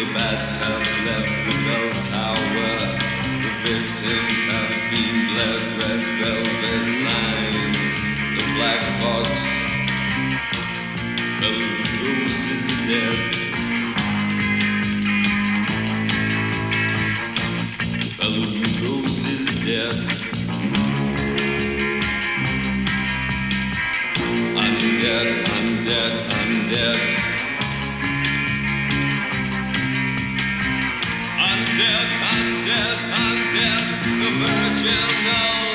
The bats have left the bell tower. The victims have been bled, red velvet lines. The black box, Belarus is dead. Belarus is dead. Undead, undead, undead. Undead, undead, undead, the virgin